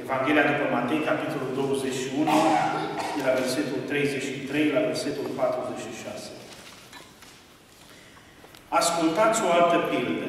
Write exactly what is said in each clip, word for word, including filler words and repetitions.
Evanghelia după Matei, capitolul douăzeci și unu, de la versetul treizeci și trei la versetul patruzeci și șase. Ascultați o altă pildă.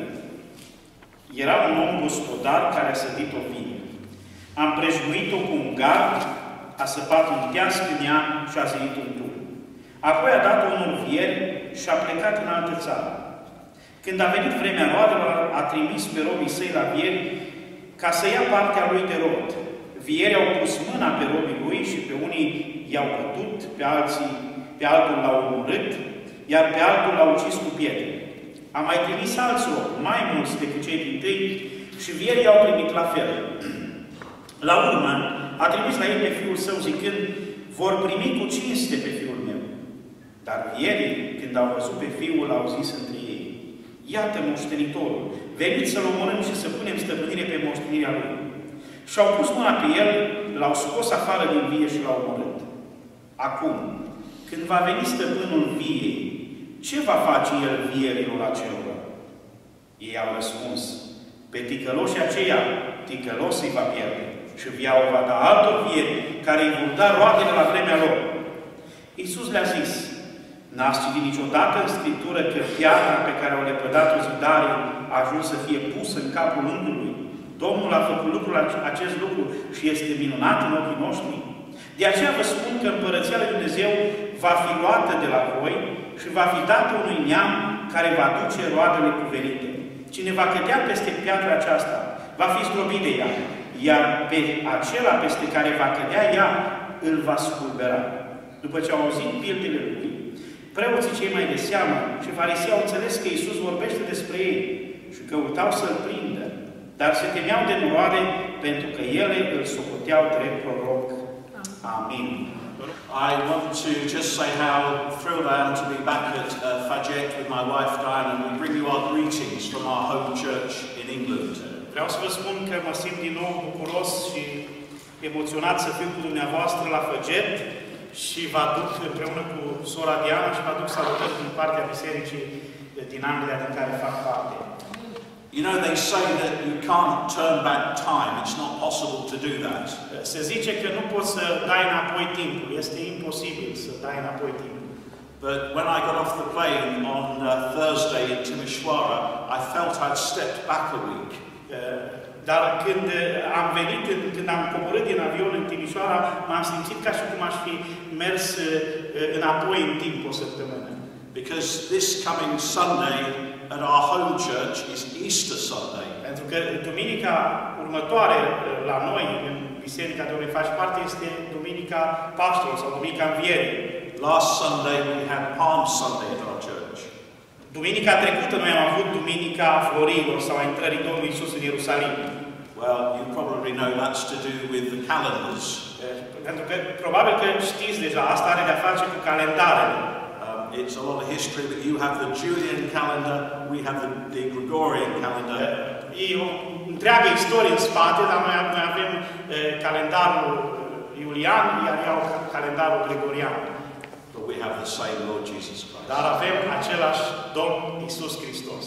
Era un om gospodar care a sădit o vină. A împrejmuit-o cu un gard, a săpat un teas în ea și a zidit un turn. Apoi a dat unul vieri și a plecat în altă țară. Când a venit vremea roadelor, a trimis pe robii săi la vieri ca să ia partea lui de rod. Vierii au pus mâna pe robii lui și pe unii i-au bătut, pe alții, pe altul l-au omorât, iar pe altul l-au ucis cu pietre. A mai trimis alți robi, mai mulți decât cei dintâi, și vierii i-au primit la fel. La urmă, a trimis la ei pe fiul său zicând, vor primi cu cinste pe fiul meu. Dar vierii, când au văzut pe fiul, au zis între ei, iată moștenitorul, veniți să-l omorâm și să punem stăpânire pe moștenirea lui. Și-au pus mâna pe el, l-au scos afară din vie și l-au omorât. Acum, când va veni stăpânul viei, ce va face el vierilor acelora? Ei au răspuns, pe ticăloșii aceia, ticălos îi va pierde și via o va da altor vieri care îi vor da roadele la vremea lor. Iisus le-a zis, n-ați citit niciodată în Scriptură că piatra pe care au lepădat-o zidarii a ajuns să fie pusă în capul unghiului? Domnul a făcut lucrul, acest lucru și este minunat în ochii noștri. De aceea vă spun că Împărăția lui Dumnezeu va fi luată de la voi și va fi dată unui neam care va duce roadele cuvenite. Cine va cădea peste piatra aceasta, va fi zdrobit de ea, iar pe acela peste care va cădea ea, îl va spulbera. După ce au auzit pildele lui, preoții cei mai de seamă și farisei au înțeles că Iisus vorbește despre ei și căutau să-l prindă, dar se temeau de noroade pentru că ele îl socoteau drept proroc. Amin. I want to just say how thrilled I am to be back at uh, Faget with my wife Diane, and we bring you our greetings from our home church in England. Vreau să vă spun că mă simt din nou bucuros și emoționat să fiu cu dumneavoastră la Faget și vă aduc împreună cu sora Diana și vă aduc salutări din partea bisericii din Anglia din care fac parte. You know, they say that you can't turn back time. It's not possible to do that. Se zice că nu poți să dai înapoi timpul. Este imposibil să dai înapoi timpul. But when I got off the plane on uh, Thursday in Timișoara, I felt I'd stepped back a week. Dar când am venit, când am coborât din avion în Timișoara, m-am simțit ca și cum aș fi mers înapoi în timp o săptămână. Because this coming Sunday at our home church is Easter Sunday. Pentru că duminica următoare la noi, în biserica de unde faci parte, este Duminica Paștelor sau Duminica Învierii. Last Sunday we had Palm Sunday at our church. Duminica trecută noi am avut Duminica Florilor sau a intrării Domnului Iisus în Ierusalim. Well, you probably know that's to do with the calendars. Pentru că probabil că știți deja, asta are de-a face cu calendarele. It's a lot of history, but you have the Julian calendar, we have the, the Gregorian calendar. E o întreagă istorie în spate, dar noi, noi avem uh, calendarul Iulian, iar ei au calendarul Gregorian. But we have the same Lord Jesus Christ. Dar avem același Domn Iisus Hristos.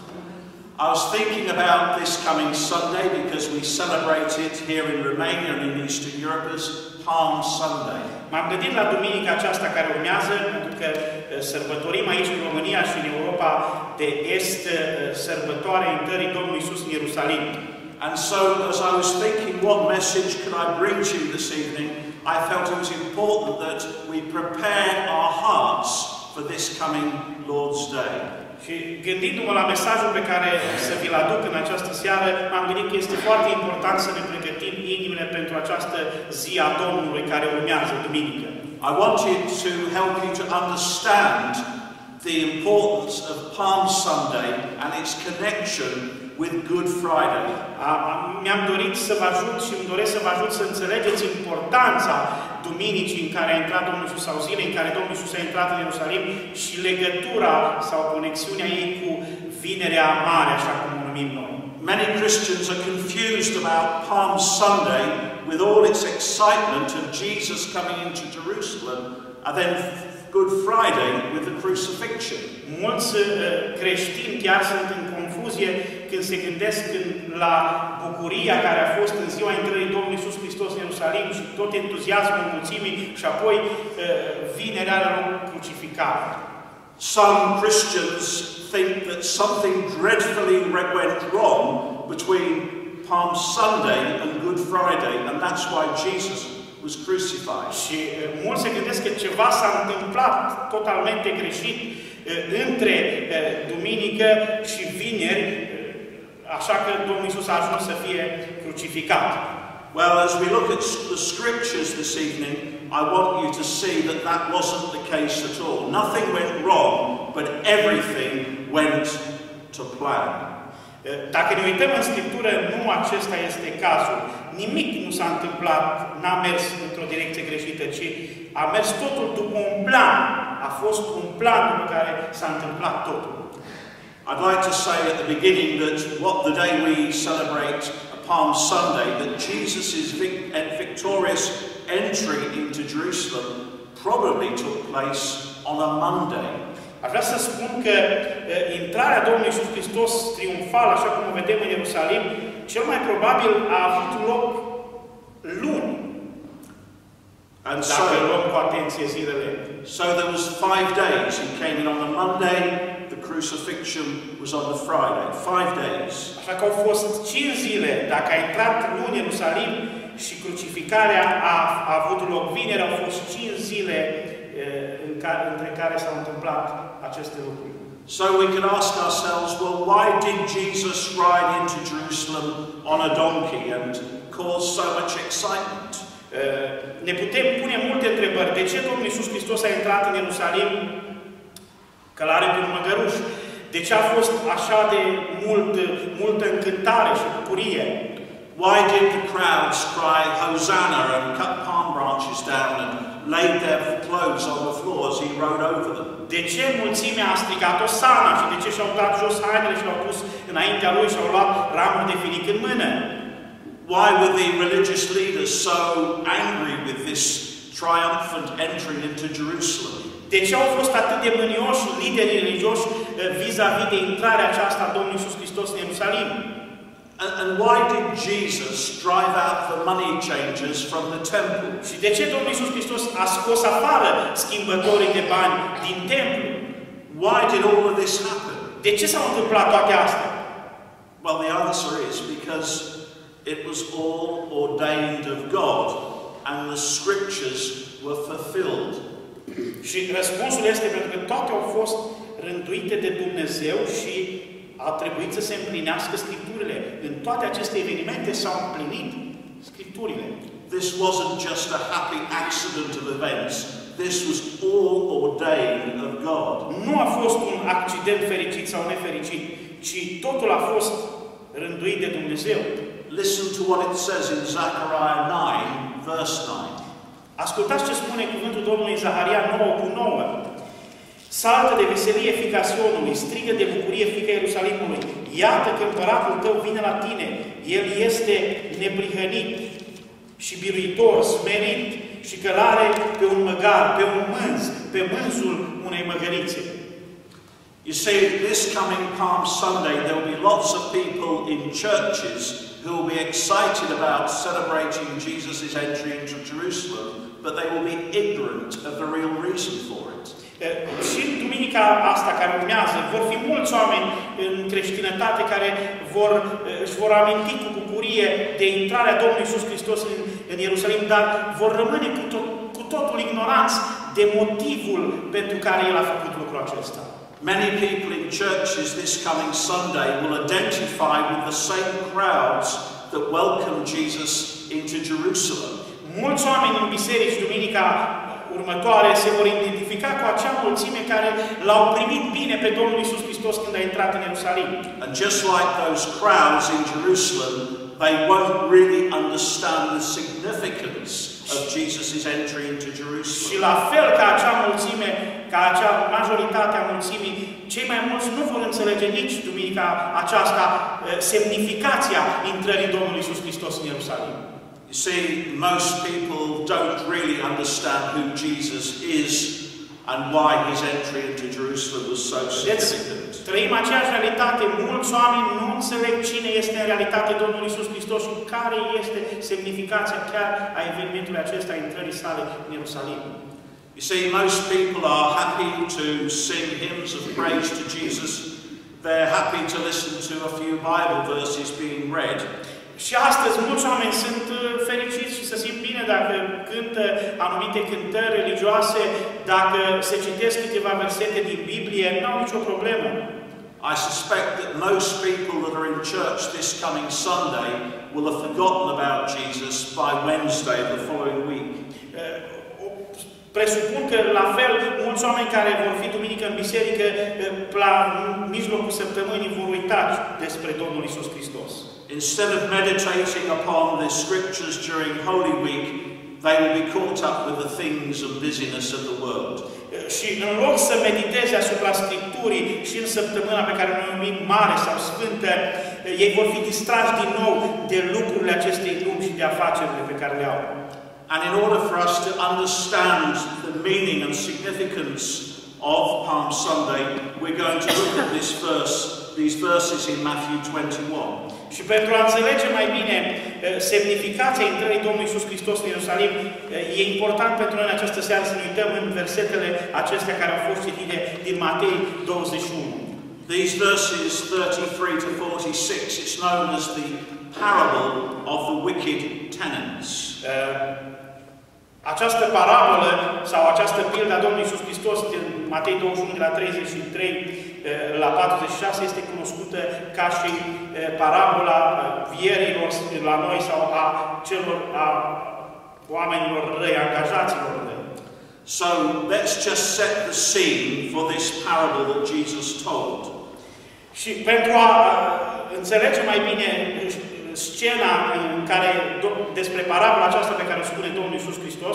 I was thinking about this coming Sunday because we celebrate it here in Romania and in Eastern Europe as Palm Sunday. M-am gândit la duminica aceasta care urmează, pentru că sărbătorim aici în România și în Europa de Est sărbătoarea intrării Domnului Iisus în Ierusalim. And so, as I was thinking what message could I bring to you this evening, I felt it was important that we prepare our hearts for this coming Lord's Day. Și gândindu-mă la mesajul pe care să vi-l aduc în această seară, m-am gândit că este foarte important să ne pregătim inimile pentru această zi a Domnului care urmează, duminică. I wanted to help you to understand the importance of Palm Sunday and its connection with Good Friday. Mi-am dorit să vă ajut și îmi doresc să vă ajut să înțelegeți importanța duminicii în care a intrat Domnul Iisus sau zilei în care Domnul Iisus a intrat în Ierusalim și legătura sau conexiunea ei cu Vinerea Mare, așa cum o numim noi. Many Christians are confused about Palm Sunday with all its excitement of Jesus coming into Jerusalem and then Good Friday with the crucifixion. Mulți uh, creștini chiar sunt în confuzie când se gândesc la bucuria care a fost în ziua intrării Domnului Iisus Ierusalim și tot entuziasmul mulțimii și apoi vinerea are loc crucificarea. Some Christians think that something dreadfully went wrong between Palm Sunday and Good Friday, and that's why Jesus was crucified. Și mulți se gândesc că ceva s-a întâmplat totalmente greșit între duminică și vineri, așa că Domnul Iisus a ajuns să fie crucificat. Well, as we look at the scriptures this evening, I want you to see that that wasn't the case at all. Nothing went wrong, but everything went to plan. Dacă ne uităm în Scriptură, nu acesta este cazul. Nimic nu s-a întâmplat, n-a mers într-o direcție greșită, ci a mers totul după un plan. A fost un plan după care s-a întâmplat totul. I'd like to say at the beginning that what the day we celebrate Palm Sunday, that Jesus' vic victorious entry into Jerusalem probably took place on a Monday. Aș vrea să spun că uh, intrarea Domnului Iisus Hristos triumfal, așa cum o vedem în Ierusalim, cel mai probabil a avut loc luni. And dacă so, luăm cu atenție zilele. So there was five days. He came in on the Monday, the crucifixion was on the Friday. Five days. Așa că au fost cinci zile. Dacă a intrat luni în Ierusalim și crucificarea a, a avut loc vineri, au fost cinci zile în care, între care s-au întâmplat aceste lucruri. So we could ask ourselves, well, why did Jesus ride into Jerusalem on a donkey and cause so much excitement? Ne putem pune multe întrebări. De ce Domnul Iisus Hristos a intrat în Ierusalim călare pe un măgăruș? De ce a fost așa de mult, multă încântare și bucurie? Why did the crowds cry Hosanna and cut palm branches down and laid their clothes on the floor as he rode over them? De ce mulțimea a strigat Osana și de ce și-au dat jos hainele și l-au pus înaintea lui și au luat ramuri de finic în mână? Why were the religious leaders so angry with this triumphant entry into Jerusalem? De ce au fost atât de mânioși liderii religioși vis-a-vis de intrarea aceasta a Domnului Iisus Hristos în Ierusalim? And, and why did Jesus drive out the money changers from the temple? Și de ce Domnul Iisus Hristos a scos afară schimbătorii de bani din templu? Why did all of this happen? De ce s-au întâmplat toate astea? Well, the answer is because it was all ordained of God and the scriptures were fulfilled. Și răspunsul este pentru că toate au fost rânduite de Dumnezeu și a trebuit să se împlinească Scripturile. În toate aceste evenimente s-au împlinit Scripturile. This wasn't just a happy accident of events. This was all ordained of God. Nu a fost un accident fericit sau nefericit, ci totul a fost rânduit de Dumnezeu. Listen to what it says in Zechariah nine, verse nine. Ascultați ce spune cuvântul Domnului în Zaharia nouă cu nouă. Saltă de veselie, fiica Sionului, strigă de bucurie, fiica Ierusalimului. Iată că împăratul tău vine la tine. El este neprihănit și biruitor, smerit și călare pe un măgar, pe un mânz, pe mânzul unei măgărițe. You see, this coming Palm Sunday, there will be lots of people in churches who will be excited about celebrating Jesus' entry into Jerusalem, but they will be ignorant of the real reason for it. Și în duminica asta care urmează, vor fi mulți oameni în creștinătate care vor, își vor aminti cu bucurie de intrarea Domnului Iisus Hristos în, în Ierusalim, dar vor rămâne cu, tot, cu totul ignoranți de motivul pentru care El a făcut lucrul acesta. Many people in churches this coming Sunday will identify with the same crowds that welcomed Jesus into Jerusalem. Mulți oameni în biserici duminica următoare se vor identifica cu acea mulțime care l-au primit bine pe Domnul Iisus Hristos când a intrat în Ierusalim. And just like those crowds in Jerusalem, they won't really understand the significance of Jesus' entry into Jerusalem. Și la fel ca acea mulțime, ca acea majoritate a mulțimii, cei mai mulți nu vor înțelege nici duminica aceasta semnificația intrării Domnului Iisus Hristos în Ierusalim. You see, most people don't really understand who Jesus is and why his entry into Jerusalem was so significant. Trăim aceeași realitate. Mulți oameni nu înțeleg cine este în realitate Domnul Iisus Hristos și care este semnificația chiar a evenimentului acesta, intrării sale în Ierusalim. You see, most people are happy to sing hymns of praise to Jesus. They're happy to listen to a few Bible verses being read. Și astăzi mulți oameni sunt fericiți și se simt bine dacă cântă anumite cântări religioase, dacă se citesc câteva versete din Biblie, nu au nicio problemă. I suspect that most people that are in church this coming Sunday will have forgotten about Jesus by Wednesday the following week. Presupun că, la fel, mulți oameni care vor fi duminică în biserică, la mijlocul săptămânii vor uita despre Domnul Iisus Hristos. Instead of meditating upon the scriptures during Holy Week, they will be caught up with the things and busyness of the world. Și în loc să mediteze asupra Scripturii și în săptămâna pe care noi o numim mare sau sfântă, ei vor fi distrași din nou de lucrurile acestei lumi și de afacerile pe care le au. And in order for us to understand the meaning and significance of Palm Sunday, we're going to look at this verse, these verses in Matthew twenty-one. Și pentru a înțelege mai bine semnificația intrării Domnului Iisus Hristos în Ierusalim, e important pentru noi în această seară să ne uităm în versetele acestea care au fost citite din Matei douăzeci și unu. These verses thirty-three to forty-six, it's known as the parable of the wicked tenants. Această parabolă sau această pildă a Domnului Iisus Hristos din Matei douăzeci și unu de la treizeci și trei la patruzeci și șase este cunoscută ca și parabola vierilor la noi sau a celor a oamenilor răi, angajaților răi. So let's just set the scene for this parable that Jesus told. Și pentru a înțelege mai bine scena în care, despre parabola aceasta pe care o spune Domnul Iisus Hristos.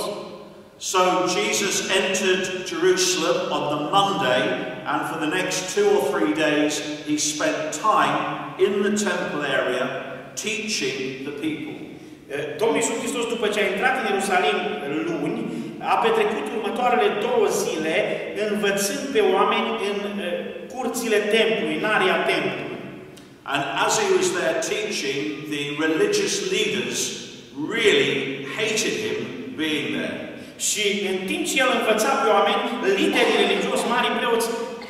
So Jesus entered Jerusalem on the Monday, and for the next two or three days he spent time in the temple area teaching the people. Domnul Iisus Hristos, după ce a intrat în Ierusalim luni, a petrecut următoarele două zile învățând pe oameni în curțile templului, în area templului. And as he was there teaching, the religious leaders really hated him being there. Și în timp ce el învăța pe oameni, liderii religioși, mari preoți,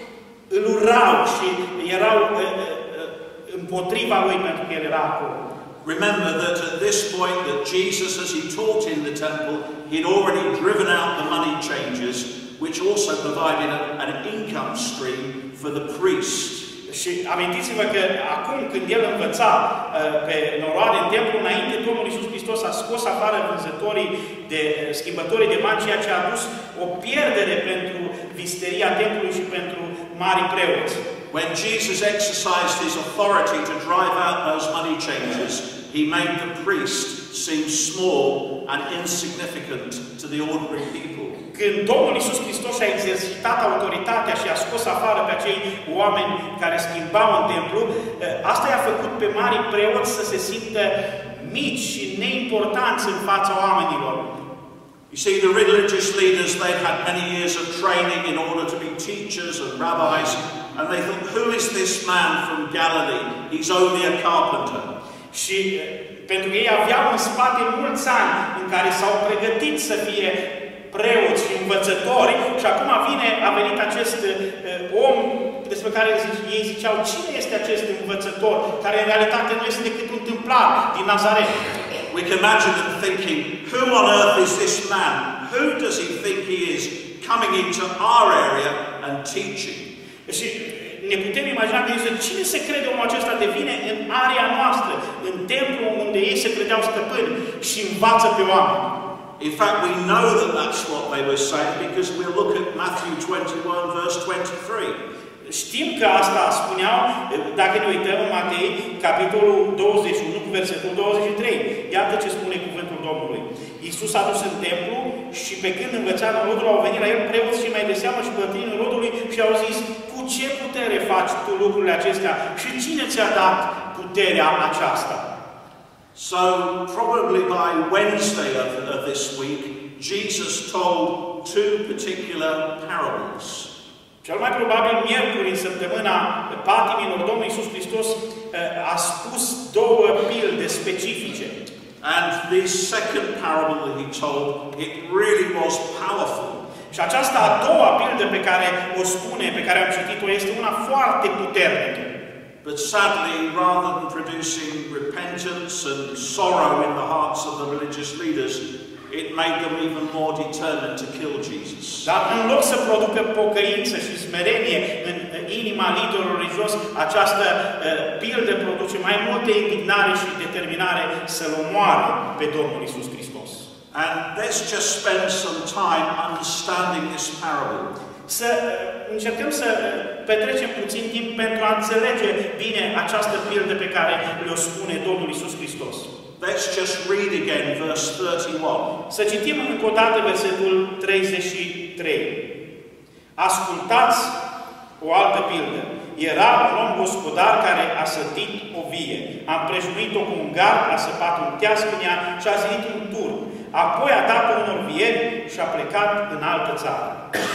îl urau și erau uh, uh, împotriva lui pentru că el era acolo. Remember that at this point that Jesus, as he taught in the temple, he'd already driven out the money changers, which also provided a, an income stream for the priest. Și amintiți-vă că acum când el învăța uh, pe noroade în templu, înainte Domnul Iisus Hristos a scos afară vânzătorii de schimbătorii de bani, ceea ce a adus o pierdere pentru visteria templului și pentru mari preoți. When Jesus exercised his authority to drive out those money changers, he made the priest seem small and insignificant to the ordinary people. Când Domnul Iisus Hristos a exercitat autoritatea și a scos afară pe acei oameni care schimbau în templu, asta i-a făcut pe mari preoți să se simtă mici și neimportanți în fața oamenilor. You see, the religious leaders, they'd had many years of training in order to be teachers and rabbis, and they thought, who is this man from Galilee? He's only a carpenter. Și pentru că ei aveau în spate mulți ani în care s-au pregătit să fie preoți și învățători și acum vine, a venit acest uh, om despre care ei ziceau, cine este acest învățător, care în realitate nu este decât un tâmplar din Nazaret. We can imagine them thinking, who on earth is this man? Who does he think he is coming into our area and teaching? Și ne putem imagina că este cine se crede omul acesta de vine în area noastră, în templu unde ei se credeau stăpâni și învață pe oameni. In fact, we know that that's what they were saying because we'll look at Matthew twenty-one, verse twenty-three. Știm că asta spuneau, dacă ne uităm în Matei, capitolul douăzeci și unu, versetul douăzeci și trei. Iată ce spune cuvântul Domnului. Iisus a dus în templu și pe când învăța norodul, au venit la el preoți și mai de seamă și bătrânii norodului și au zis, cu ce putere faci tu lucrurile acestea și cine ți-a dat puterea aceasta? So, probably by Wednesday of, of this week, Jesus told two particular parables. Cel mai probabil, miercuri, în săptămâna patimilor, Domnul Iisus Hristos a spus două pilde specifice. And this second parable that he told, it really was powerful. Și aceasta a doua pildă pe care o spune, pe care am citit-o, este una foarte puternică. But sadly, rather than producing repentance and sorrow in the hearts of the religious leaders, it made them even more determined to kill Jesus. Dar în loc să producă pocăință și smerenie în inima liderului religios, această uh, pildă produce mai multă indignare și determinare să-L omoare pe Domnul Iisus Hristos. And let's just spend some time understanding this parable. Să uh, încercăm să uh, petrecem puțin timp pentru a înțelege bine această pildă pe care le-o spune Domnul Iisus Hristos. Let's just read again verse thirty-one. Să citim încă o dată versetul treizeci și trei. Ascultați o altă pildă. Era un om gospodar care a sădit o vie. A împrejmuit-o cu un gard, a săpat un teas în ea și a zidit un turn. Apoi a dat unor vieri și a plecat în altă țară.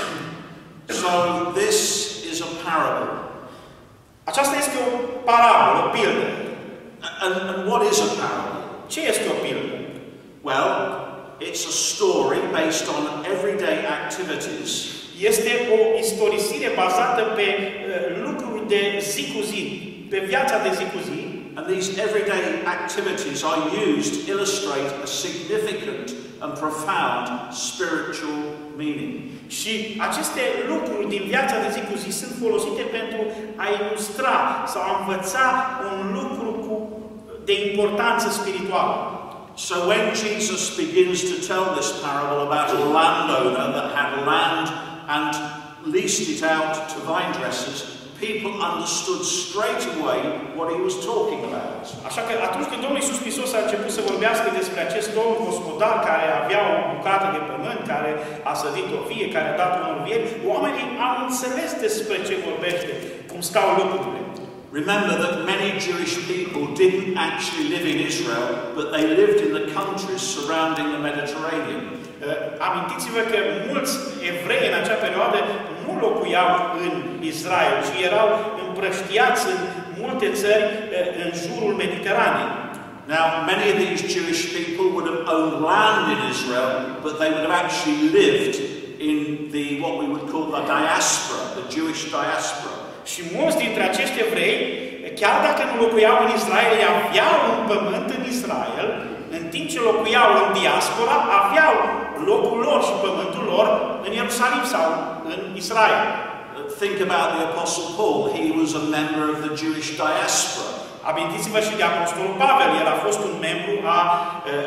So this is a parable. Aceasta este o parabolă, o pildă. And, and what is a parable? Ce este o pildă? Well, it's a story based on everyday activities. Este o istorisire bazată pe uh, lucruri de zi cu zi, pe viața de zi cu zi. And these everyday activities are used to illustrate a significant and profound spiritual meaning. Și aceste lucruri din viața de zi cu zi sunt folosite pentru a ilustra sau a învăța un lucru cu, de importanță spirituală. So when Jesus begins to tell this parable about a landowner that had land and leased it out to vine dressers, people understood straight away what he was talking about. Așa că atunci când Domnul Iisus Hristos a început să vorbească despre acest om gospodar care avea o bucată de pământ, care a sădit o vie, care a dat unor vieri, oamenii au înțeles despre ce vorbește, cum stau lucrurile. Remember that many Jewish people didn't actually live in Israel, but they lived in the countries surrounding the Mediterranean. Uh, amintiți-vă că mulți evrei în acea perioadă nu locuiau în Israel, ci erau împrăștiați în multe țări uh, în jurul Mediteranei. Now, many of these Jewish people would have owned land in Israel, but they would have actually lived in the what we would call the diaspora, the Jewish diaspora. Și mulți dintre acești evrei, chiar dacă nu locuiau în Israel, aveau un pământ în Israel, în timp ce locuiau în diaspora, aveau locul lor și pământul lor în Ierusalim sau în Israel. Think about the Apostle Paul. He was a member of the Jewish diaspora. Amintiți-vă și de Apostolul Pavel. El a fost un membru a uh,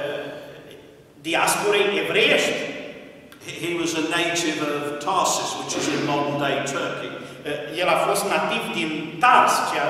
diasporei evreiești. He was a native of Tarsus, which is in modern-day Turkey. Uh, el a fost nativ din Tars, cea,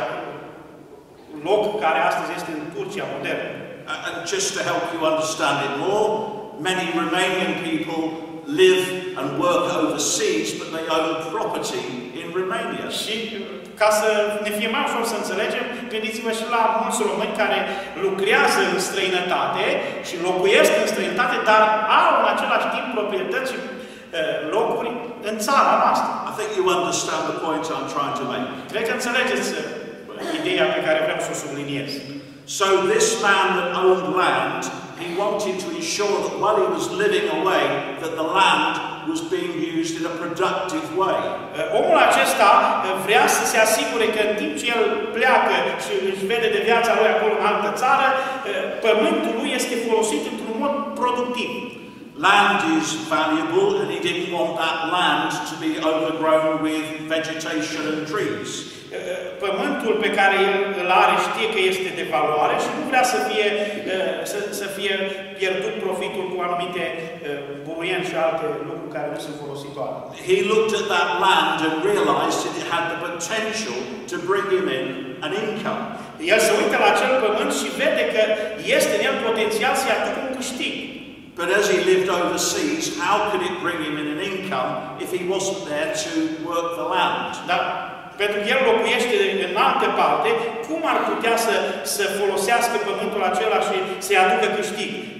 loc care astăzi este în Turcia modernă. And just to help you understand it more, many Romanian people live and work overseas, but they own property in Romania. Și ca să ne fie mai ușor să înțelegem, gândiți-vă și la mulți români care lucrează în străinătate și locuiesc în străinătate, dar au în același timp proprietăți și locuri în țara noastră. I think you understand the point I'm trying to make. Cred că înțelegeți ideea pe care vreau să o subliniez. So this man that owned land, he wanted to ensure that while he was living away, that the land was being used in a productive way. Omul acesta vrea să se asigure că în timp ce el pleacă și își vede de viața lui acolo în altă țară, pământul lui este folosit într-un mod productiv. Land is valuable, and he didn't want that land to be overgrown with vegetation and trees. Pământul pe care el îl are știe că este de valoare și nu vrea să fie, să, să fie pierdut profitul cu anumite buruieni și alte lucruri care nu sunt folositoare. He looked at that land and realized that it had the potential to bring him in an income. El se uită la acel pământ și vede că este în el potențial să-i aducă un câștig. But as he lived overseas, how could it bring him in an income if he wasn't there to work the land? Dar pentru că el locuiește în altă parte, cum ar putea să, să folosească pământul acela și să-i aducă câștig? În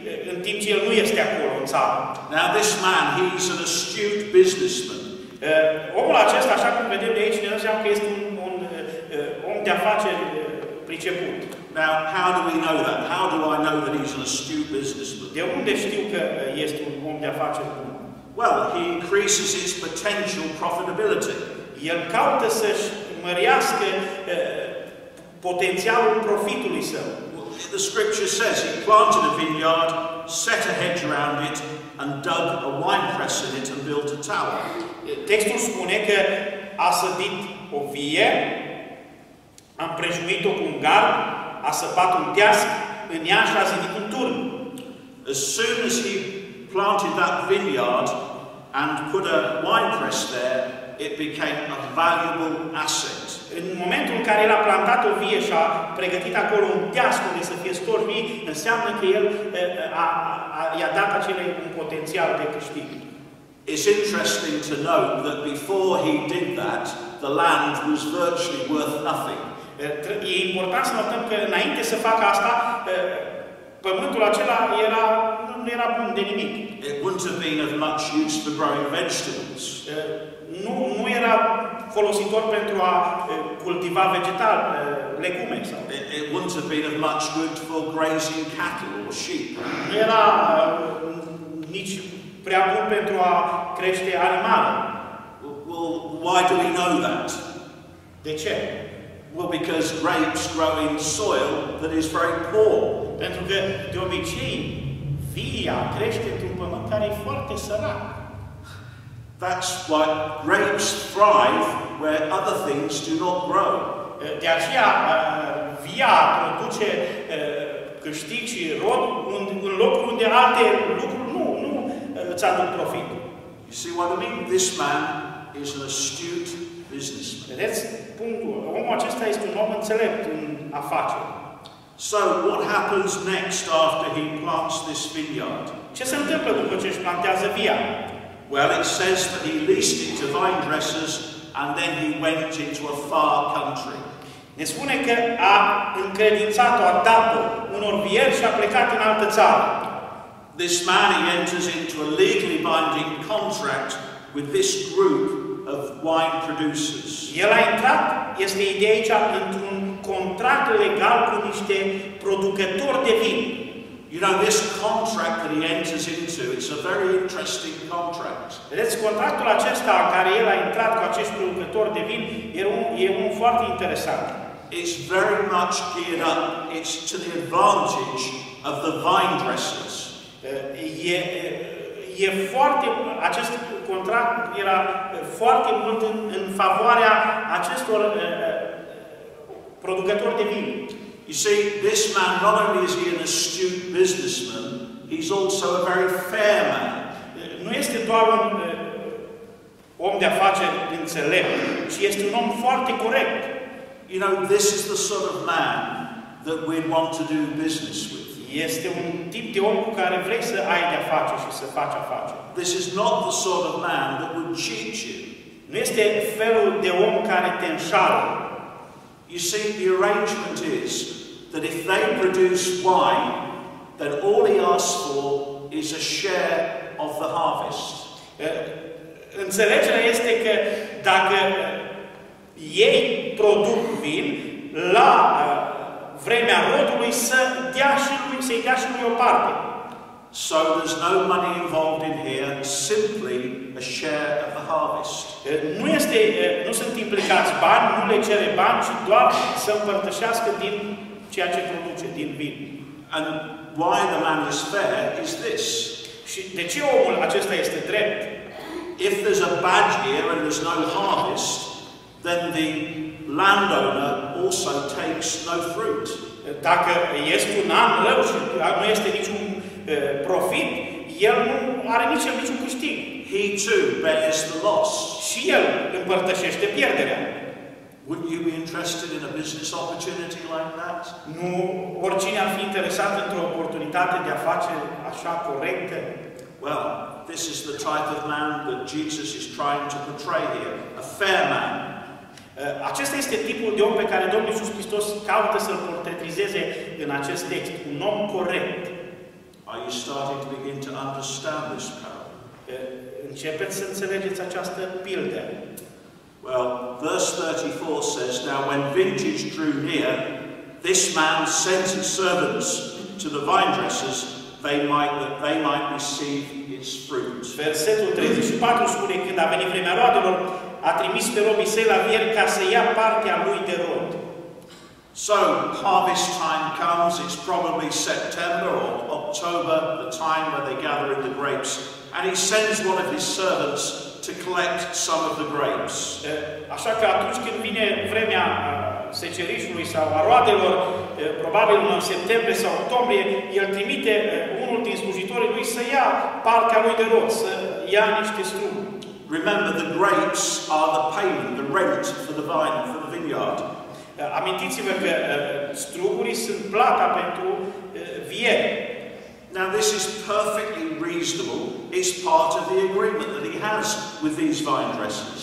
timp ce el nu este acolo în țară. Now this man, he's an astute businessman. Uh, omul acesta, așa cum vedem de aici, ne dă seama că este un, un uh, om de afaceri uh, priceput. Now, how do we know that? How do I know that he's an astute businessman? De unde știu că uh, este un om de afaceri bun? Well, he increases its potential profitability. El caută să-și mărească uh, potențialul profitului său. The scripture says he planted a vineyard, set a hedge around it, and dug a wine press in it and built a tower. Textul spune că a sădit o vie, a împrejmuit-o cu un gard, a săpat un teasc, în ea și a zidit un turn. As soon as he planted that vineyard and put a wine press there, it became a valuable asset. În momentul în care el a plantat o vie și a pregătit acolo un teasc unde să fie stor vii, înseamnă că el a, a, i-a dat acele un potențial de câștig. It's interesting to note that before he did that, the land was virtually worth nothing. E important să notăm că înainte să facă asta, pământul acela era, nu era bun de nimic. It wouldn't have been of much use for growing vegetables. Nu, nu era folositor pentru a cultiva vegetal, legume sau. It, it wouldn't have been of much good for grazing cattle or sheep. Nu era nici prea bun pentru a crește animale. Well, why do we know that? De ce? Well, because grapes grow in soil that is very poor. Pentru că, de obicei, via crește într-un pământ care e foarte sărac. That's why grapes thrive where other things do not grow. De aceea, via produce câștig și rod în locuri unde alte lucruri nu, nu îți aduc profit. You see what I mean? This man is an astute businessman. Vedeți punctul? Omul acesta este un om înțelept în afaceri. So, what happens next after he plants this vineyard? Ce se întâmplă după ce își plantează via? Well, it says that he leased it to vine dressers and then he went into a far country. Ne spune că a încredințat-o, a dat-o unor vieri și a plecat în altă țară. This man, he enters into a legally binding contract with this group of wine producers. El a intrat, este ideea aici, într-un contract legal cu niște producători de vin. You know, this contract that he enters into, it's a very interesting contract. Vedeți, contractul acesta în care el a intrat cu acești producători de vin e un, e un foarte interesant. It's very much geared up, it's to the advantage of the vine dressers. E, e foarte, acest contract era foarte mult în, în favoarea acestor uh, producători de vin. You see, this man, not only is he an astute businessman, he's also a very fair man. Nu este doar un uh, om de afaceri înțelept, ci este un om foarte corect. You know, this is the sort of man that we'd want to do business with. Este un tip de om cu care vrei să ai de afaceri și să faci afaceri. This is not the sort of man that would cheat you. Nu este felul de om care te înșală. You see, the arrangement is that if they produce wine, then all he asks for is a share of the harvest. Înțelegerea este că dacă ei produc vin, la vremea rodului să dea și lui, să-i dea și lui o parte. So there's no money involved in here, simply a share of the harvest. Nu este, nu sunt implicați bani, nu le cere bani, ci doar să împărtășească din ceea ce produce, din vin. And why the man is fair is this. Și de ce omul acesta este drept? If there's a bad year and there's no harvest, then the landowner also takes no fruit. Dacă este un an rău și nu este niciun uh, profit, el nu are nici el niciun câștig. He too bears the loss. Și el împărtășește pierderea. Wouldn't you be interested in a business opportunity like that? Nu oricine ar fi interesat într-o oportunitate de afaceri așa corectă? Well, this is the type of man that Jesus is trying to portray here, a fair man. Acesta este tipul de om pe care Domnul Iisus Hristos caută să-l portretizeze în acest text, un om corect. Are you starting to begin to understand this parable? Începeți să înțelegeți această pildă. Well, verse thirty-four says, "Now when vintage drew near, this man sent his servants to the vine dressers, they might, that they might receive its fruit." Versetul treizeci și patru spune, când a venit vremea roadelor, a trimis pe robii săi la vieri ca să ia partea lui de rod. So, harvest time comes, it's probably September or October, the time where they gather in the grapes, and he sends one of his servants to collect some of the grapes. Așa că atunci când vine vremea secerișului sau a roadelor, probabil în septembrie sau octombrie, el trimite unul din slujitorii lui să ia partea lui de rod, să ia niște struguri. Remember, the grapes are the payment, the rent for the vine, for the vineyard. Amintiți-vă că strugurii sunt plata pentru viere. Now this is perfectly reasonable. It's part of the agreement that he has with these vine dressers.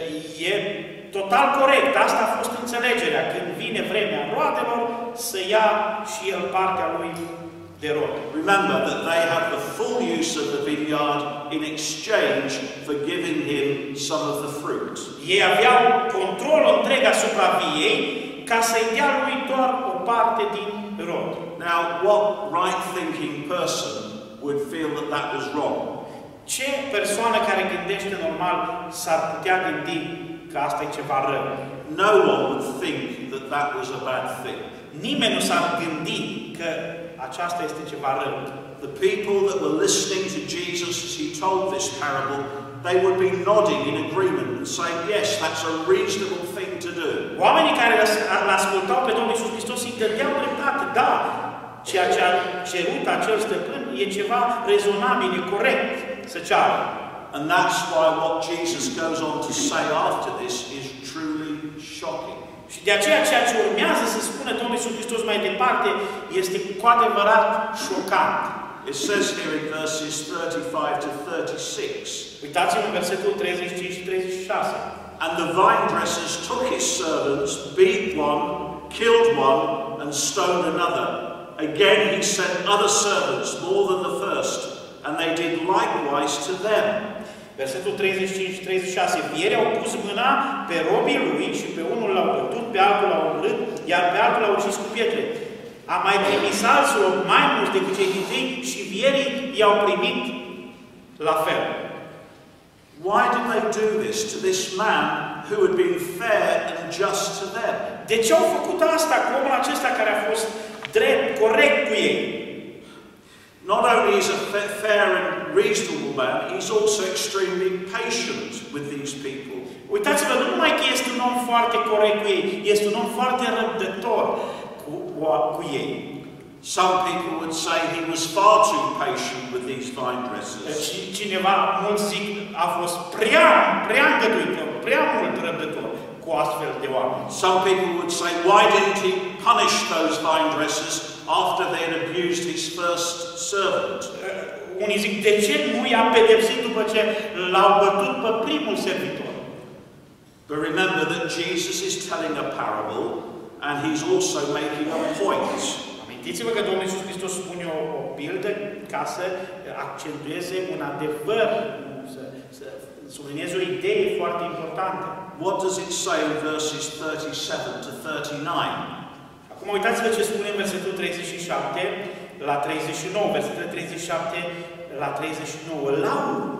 E total corect. Asta a fost înțelegerea. Când vine vremea roadelor, să ia și el partea lui de rod. Remember that they have the full use of the vineyard in exchange for giving him some of the fruit. Ei aveau control întreg asupra viei ca să-i dea lui doar o parte din rod. Now, what right-thinking person would feel that that was wrong? Ce persoană care gândește normal s-ar putea gândi că asta e ceva rău? No one would think that that was a bad thing. Nimeni nu s-ar gândi că aceasta este ceva rău. The people that were listening to Jesus as he told this parable, they would be nodding in agreement and saying, yes, that's a reasonable thing to do. Oamenii care l-ascultau pe Domnul Iisus Hristos îi dădeau dreptate. Da, ceea ce a cerut acel stăpân e ceva rezonabil, e corect să ceară. And that's why what Jesus goes on to say after this is truly shocking. Și de aceea ceea ce urmează să spună Domnul Iisus Hristos mai departe este cu adevărat șocant. It says here in verses thirty-five to thirty-six. Uitați-vă în versetul treizeci și cinci și treizeci și șase. And the vine dressers took his servants, beat one, killed one, and stoned another. Again he sent other servants, more than the first, and they did likewise to them. Versetul treizeci și cinci și treizeci și șase. Vieri au pus mâna pe robii lui și pe unul l-au bătut, pe altul l-au omorât, iar pe altul l-au ucis cu pietre. A mai trimis alți robi mai mulți decât cei dintâi și vierii i-au primit la fel. Why did they do this to this man who had been fair and just to them? De ce au făcut asta cu omul acesta care a fost drept, corect cu ei? Not only is a fair and reasonable man, he's also extremely patient with these people. Uitați-vă, nu numai că este un om foarte corect cu ei, este un om foarte răbdător cu, cu, cu ei. Some people would say he was far too patient with these vine dressers. Cineva, mulți zic, a fost prea, prea îngăduitor, prea mult răbdător cu astfel de oameni. Some people would say, why didn't he punish those vine dressers after they had abused his first servant? Unii zic, de ce nu i-a pedepsit după ce l-au bătut pe primul servitor? But remember that Jesus is telling a parable and he's also making a point. Amintiți-vă că Domnul Iisus Hristos spune o, o pildă ca să accentueze un adevăr, să, să sublinieze o idee foarte importantă. What does it say in verses thirty-seven to thirty-nine? Acum uitați-vă ce spune în versetul treizeci și șapte la treizeci și nouă, versetul treizeci și șapte la treizeci și nouă. La urmă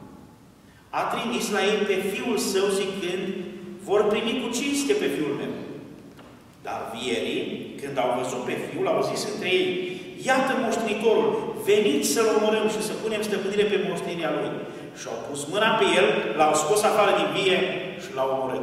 a trimis la ei pe fiul său zicând, vor primi cu cinste pe fiul meu. Dar vierii, când au văzut pe fiul, au zis între ei, iată moștenitorul, veniți să-l omorâm și să punem stăpânire pe moștenirea lui. Și-au pus mâna pe el, l-au scos afară din vie și l-au omorât.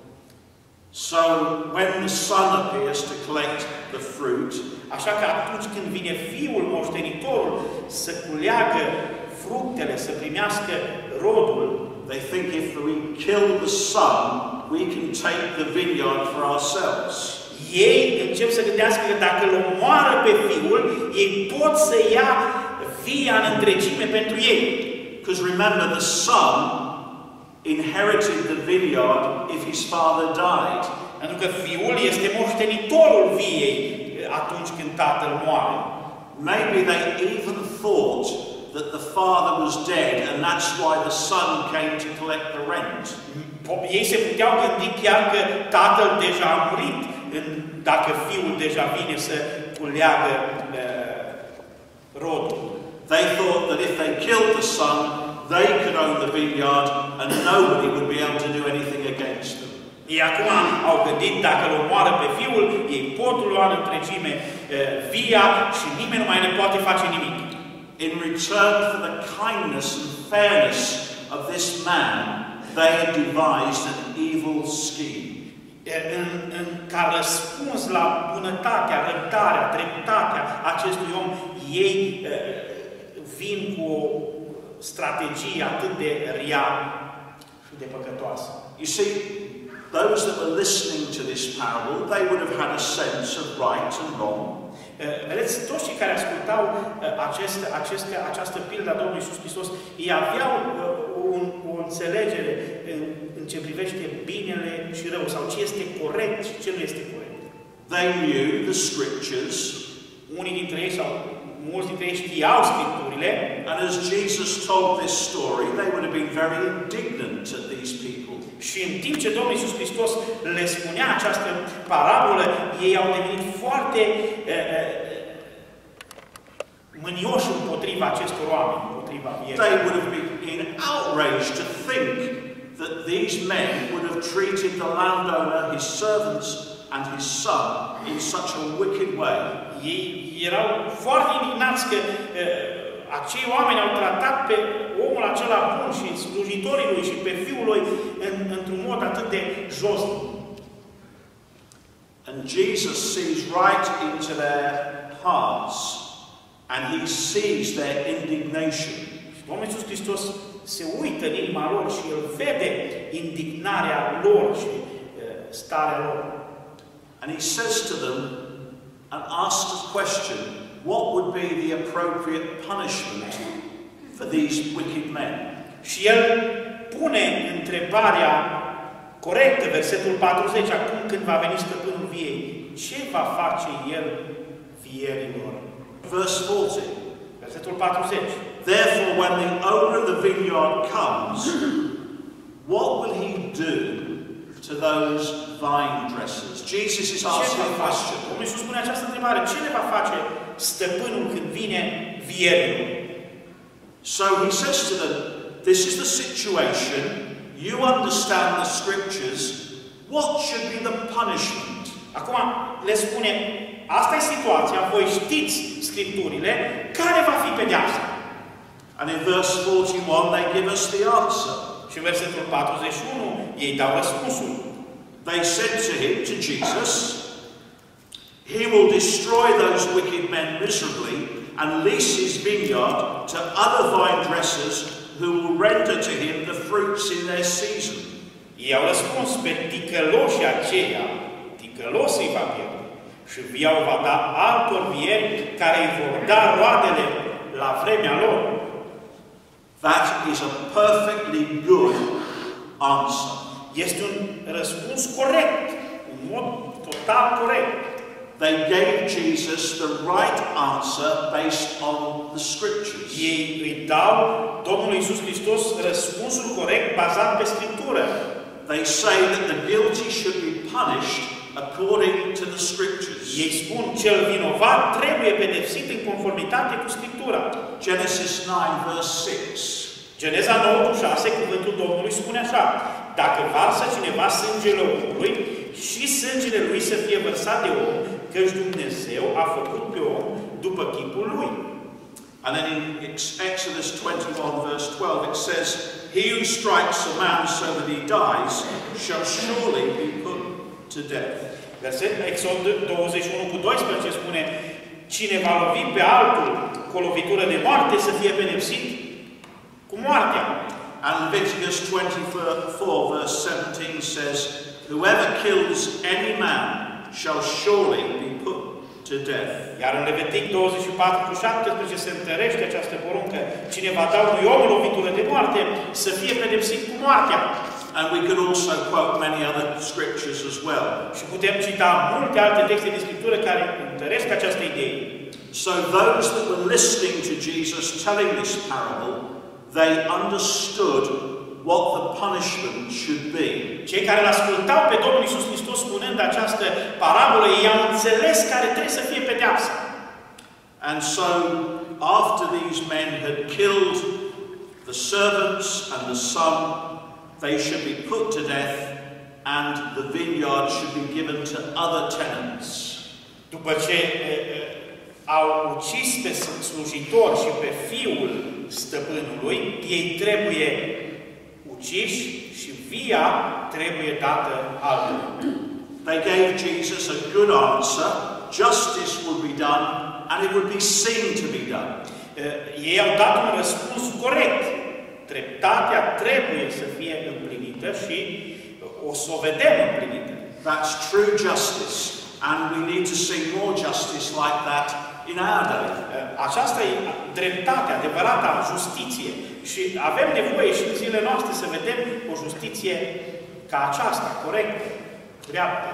So, when the son appears to collect the fruit, așa că atunci când vine fiul moștenitorul să culeagă fructele, să primească rodul, they think if we kill the son, we can take the vineyard for ourselves. Ei încep să gândească că dacă îl omoară pe fiul, ei pot să ia via în întregime pentru ei. Because remember, the son inherited the vineyard if his father died. Pentru că fiul este moștenitorul viei atunci când tatăl moare. Maybe they even thought that the father was dead and that's why the son came to collect the rent. Ei se puteau gândi chiar că tatăl deja a murit dacă fiul deja vine să culeagă uh, rodul. They thought that if they killed the son, they could own the vineyard and nobody would be able to do anything against them. Ei acum au gândit, dacă îl omoară pe fiul, ei pot lua în întregime uh, via și nimeni nu mai ne poate face nimic. In return for the kindness and fairness of this man, they had devised an evil scheme. În, în, ca răspuns la bunătatea, răbdarea, dreptatea acestui om, ei uh, vin cu o strategie atât de rea și de păcătoasă. You see, those that were listening to this parable, they would have had a sense of right and wrong. Vedeți, toți cei care ascultau aceste, aceste, această pildă a Domnului Iisus Hristos, ei aveau un, o înțelegere în, în ce privește binele și rău, sau ce este corect și ce nu este corect. They knew the scriptures. Unii dintre ei, sau mulți dintre ei știau Scripturile. And as Jesus told this story, they would have been very indignant at these people. Și în timp ce Domnul Iisus Hristos le spunea această parabolă, ei au devenit foarte uh, mânioși împotriva acestor oameni, împotriva vieții. They would have been outraged to think that these men would have treated the landowner, his servants, and his son in such a wicked way. Ei erau foarte indignați că uh, acei oameni au tratat pe omul acela bun și slujitorii lui și pe fiul lui în, într-un mod atât de josnic. And Jesus sees right into their hearts and he sees their indignation. Și Domnul Iisus Hristos se uită în inima lor și el vede indignarea lor și uh, starea lor. And he says to them and asks a question, what would be the appropriate punishment for these wicked men? Și el pune întrebarea corectă, versetul patruzeci, acum când va veni stăpânul viei, ce va face el vierilor? Verse forty. Versetul patruzeci. Therefore, when the owner of the vineyard comes, what will he do to those vine dressers? Jesus is asking a question. Domnul Iisus spune această întrebare. Ce le va face stăpânul când vine vierilor? So he says to them, this is the situation. You understand the scriptures. What should be the punishment? Acum le spune, asta e situația, voi știți Scripturile, care va fi pedeapsa? And in verse forty-one they give us the answer. Și în versetul patruzeci și unu ei dau răspunsul. They said to him, to Jesus, he will destroy those wicked men miserably and lease his vineyard to other vine dressers who will render to him the fruits in their season. Ei au răspuns, pe ticăloșii aceia, ticălos îi va pierde și via o va da altor vieri care îi vor da roadele la vremea lor. That is a perfectly good answer. Este un răspuns corect, un mod total corect. They gave Jesus the right answer based on the scriptures. Ei îi dau Domnului Iisus Hristos răspunsul corect bazat pe Scriptură. They say that the guilty should be punished according to the scriptures. Ei spun cel vinovat trebuie pedepsit în conformitate cu Scriptura. Genesis nine verse six. Geneza nouă cu șase, cuvântul Domnului spune așa: dacă varsă cineva sângele omului, și sângele lui să fie vărsat de om, căci Dumnezeu a făcut pe om după chipul lui. And then in Exodus twenty-one verse twelve it says, he who strikes a man so that he dies shall surely be put to death. Verset Exod douăzeci și unu cu doisprezece spune: cine va lovi pe altul cu o lovitură de moarte să fie pedepsit cu moartea. And Leviticus twenty-four verse seventeen says, whoever kills any man shall surely be put to death. Iar în Levitic douăzeci și patru cu șaptesprezece se întărește această poruncă: cine va da unui om o lovitură de moarte să fie pedepsit cu moartea. And we could also quote many other scriptures as well. Și putem cita multe alte texte din Scriptură care întăresc această idee. So those that were listening to Jesus telling this parable, they understood what the punishment should be. Cei care îl ascultau pe Domnul Iisus Hristos spunând această parabolă, ei au înțeles care trebuie să fie pedeapsa. And so, after these men had killed the servants and the son, they should be put to death, and the vineyard should be given to other tenants. După ce e, e, au ucis pe slujitor și pe fiul stăpânului, ei trebuie uciși și via trebuie dată altora. They gave Jesus a good answer, justice would be done, and it would be seen to be done. Ei au dat un răspuns corect. Dreptatea trebuie să fie împlinită și o să o vedem împlinită. That's true justice, and we need to see more justice like that in our day. Aceasta e dreptatea, adevărata justiție. Și avem nevoie și în zilele noastre să vedem o justiție ca aceasta, corectă, dreaptă.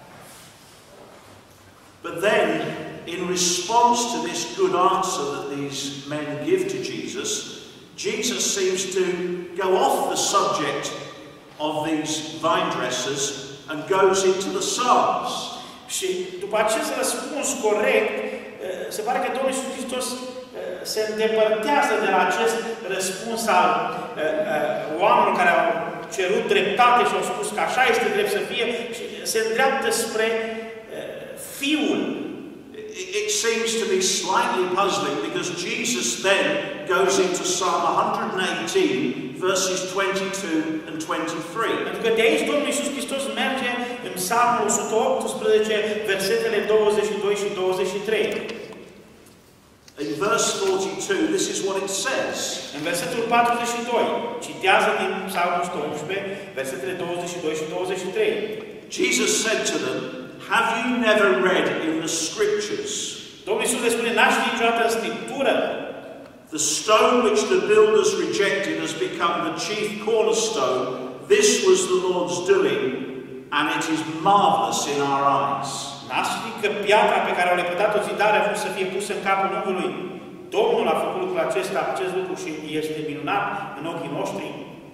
But then, in response to this good answer that these men give to Jesus, Jesus seems to go off the subject of these vine dressers and goes into the Psalms. Și după acest răspuns corect, se pare că Domnul Iisus Hristos se îndepărtează de la acest răspuns al oamenilor care au cerut dreptate și au spus că așa este drept să fie și se îndreaptă spre Fiul. It seems to be slightly puzzling because Jesus then goes into Psalm one eighteen, verses twenty-two and twenty-three. Pentru că de aici Domnul Iisus Hristos merge în Psalmul o sută optsprezece, versetele douăzeci și doi și douăzeci și trei. In verse forty-two, this is what it says. În versetul patruzeci și doi, citează din Psalmul o sută optsprezece, versetele douăzeci și doi și douăzeci și trei. Jesus said to them, "Have you never read in the scriptures? Domnul Iisus le spune, n-ați știut niciodată în Scriptură? The stone which the builders rejected has become the chief cornerstone. This was the Lord's doing, and it is marvelous in our eyes." N-ați știut că piatra pe care au lepădat-o zidare a vrut să fie pusă în capul unghiului? Domnul a făcut lucrul acesta, acest lucru și este minunat în ochii noștri.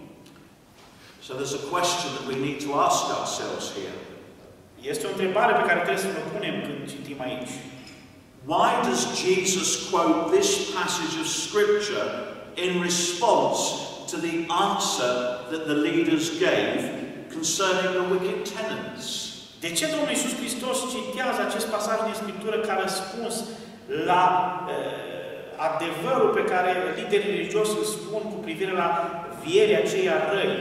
So there's a question that we need to ask ourselves here. Este o întrebare pe care trebuie să ne punem când citim aici. Why does Jesus quote this passage of Scripture in response to the answer that the leaders gave concerning the wicked tenants? De ce Domnul Iisus Hristos citează acest pasaj din Scriptură ca răspuns la uh, adevărul pe care liderii religioși îl spun cu privire la vierea aceia răi?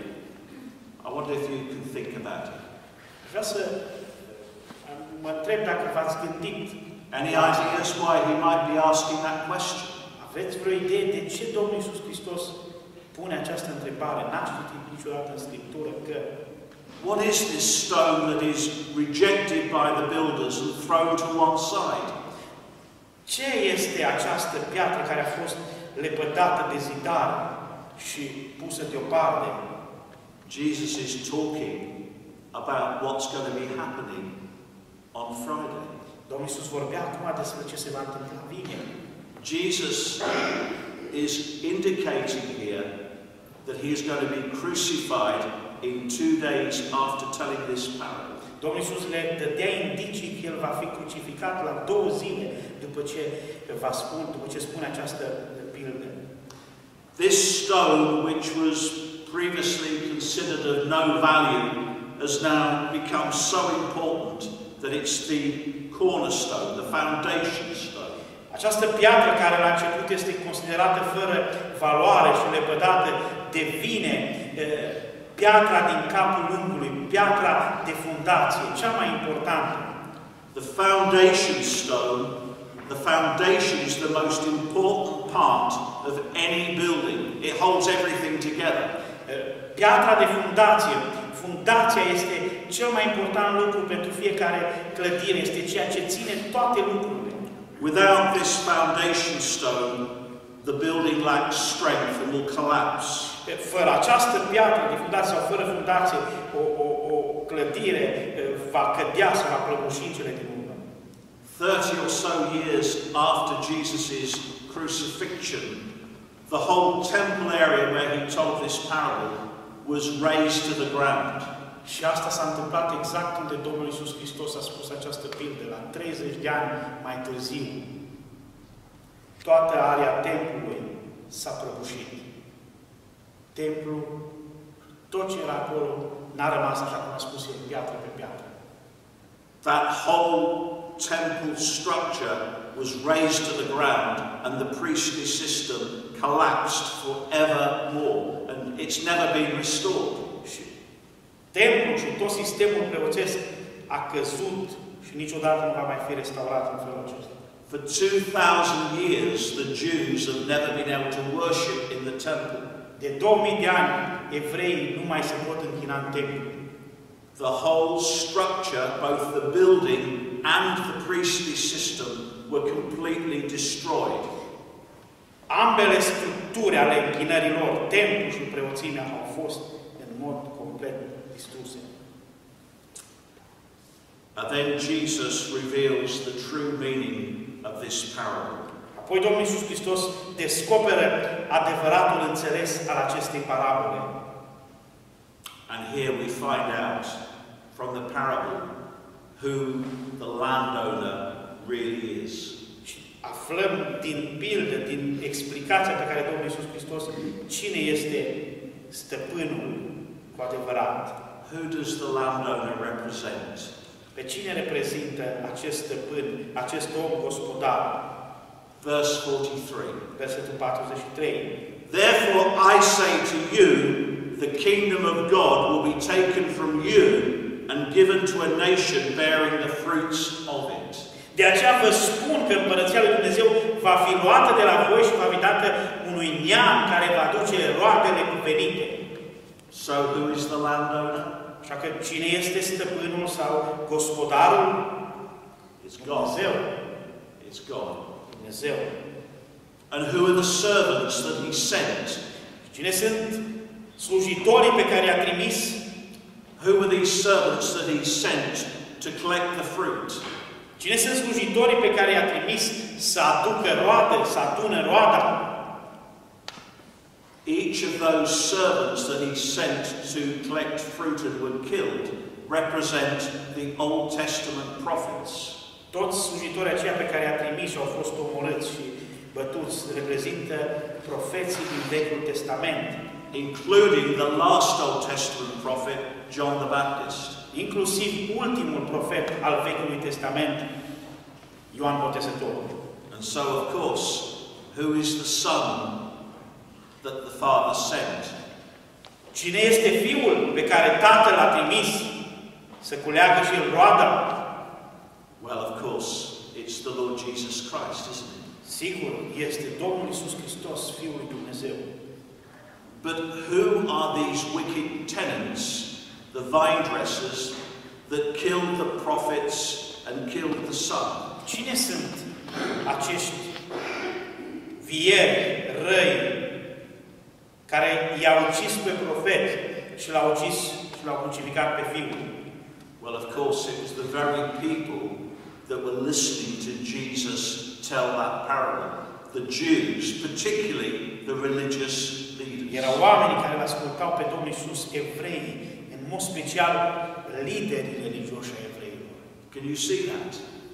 I wonder if you can think about it. Vreau să mă întreb dacă v-ați gândit. Any ideas why he might be asking that question? Aveți vreo idee de ce Domnul Iisus Hristos pune această întrebare? N-ați citit niciodată în Scriptură că what is this stone that is rejected by the builders and thrown to one side? Ce este această piatră care a fost lepădată de zidare și pusă deoparte? Jesus is talking about what's going to be happening on Friday. Domnul Iisus vorbea acum despre ce se va întâmpla vineri. Jesus is indicating here that he is going to be crucified in two days after telling this parable. Domnul Iisus le dădea indicii că El va fi crucificat la două zile după ce va spune, după ce spune această pildă. This stone, which was previously considered of no value, has now become so important that it's the cornerstone, the foundation stone. Această piatră care la început este considerată fără valoare și lepădată devine piatra din capul unghiului, piatra de fundație, cea mai importantă. The foundation stone, the foundation is the most important part of any building. It holds everything together. Piatra de fundație, fundația este cel mai important lucru pentru fiecare clădire, este ceea ce ține toate lucrurile. Without this foundation stone, the building lacks strength and will collapse. Fără această piatră de fundație sau fără fundație, o, o, o clădire va cădea sau va prăbuși în cele din urmă. thirty or so years after Jesus' crucifixion, the whole temple area where he told this parable was razed to the ground. Și asta s-a întâmplat exact unde Domnul Iisus Hristos a spus această pildă, la treizeci de ani mai târziu. Toată area templului s-a prăbușit. Templul, tot ce era acolo, n-a rămas așa cum a spus el, piatră pe piatră. That whole temple structure was razed to the ground and the priestly system collapsed forevermore, and it's never been restored. Și templul și tot sistemul preoțesc a căzut și niciodată nu va mai fi restaurat în felul acesta. For two thousand years, the Jews have never been able to worship in the temple. De două mii de ani, evreii nu mai se pot închina în templu. The whole structure, both the building and the priestly system, were completely destroyed. Ambele structuri ale închinărilor, templul și preoțimea, au fost în mod complet distruse. And then Jesus reveals the true meaning of this parable. Apoi Domnul Iisus Hristos descoperă adevăratul înțeles al acestei parabole. And here we find out from the parable who the landowner really is. Și aflăm din pildă, din explicația pe care Domnul Iisus Hristos, cine este stăpânul cu adevărat. Who does the landowner represent? Pe cine reprezintă acest stăpân, acest om gospodar? Verse forty-three. Versetul patruzeci și trei. Therefore I say to you, the kingdom of God will be taken from you and given to a nation bearing the fruits of it. De aceea vă spun că Împărăția lui Dumnezeu va fi luată de la voi și va fi dată unui neam care va duce roadele cuvenite. So who is the landowner? Așa că cine este stăpânul sau gospodarul? It's God. Dumnezeu. It's God. Dumnezeu. And who are the servants that he sent? Cine sunt slujitorii pe care i-a trimis? Who were these servants that he sent to collect the fruit? Cine sunt slujitorii pe care i-a trimis să aducă roade, să adună roada? Each of those servants that he sent to collect fruit and were killed represent the Old Testament prophets. Toți slujitorii aceia pe care i-a trimis și au fost omorâți și bătuți reprezintă profeții din Vechiul Testament, including the last Old Testament prophet, John the Baptist. Inclusiv ultimul profet al Vechiului Testament, Ioan Botezătorul. And so, of course, who is the son that the Father sent? Cine este fiul pe care Tatăl l-a trimis să culeagă și el roada? Well, of course, it's the Lord Jesus Christ, isn't it? Sigur, este Domnul Iisus Hristos, Fiul lui Dumnezeu. But who are these wicked tenants, the vine dressers, that killed the prophets and killed the Son? Cine sunt acești vieri, răi, care i-au ucis pe profet și l-au ucis și l-au crucificat pe Fiul? Well, of course, it was the very people that were listening to Jesus tell that parable. The Jews, particularly the religious leaders. Erau oamenii care l-ascultau pe Domnul Iisus, evrei, în mod special liderii religioși ai evreilor. Can you see that?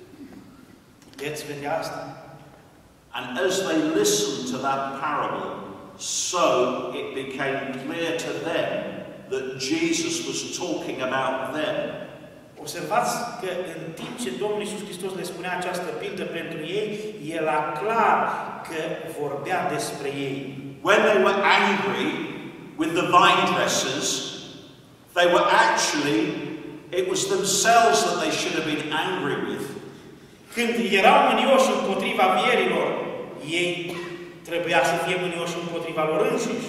Puteți vedea asta? And as they listened to that parable, so it became clear to them that Jesus was talking about them. Observați că în timp ce Domnul Iisus Hristos le spunea această pildă pentru ei, era clar că vorbea despre ei. When they were angry with the vine dressers, they were actually, it was themselves that they should have been angry with. Când erau mânioși împotriva vierilor, ei trebuia să fie mânioși împotriva lor înșiși.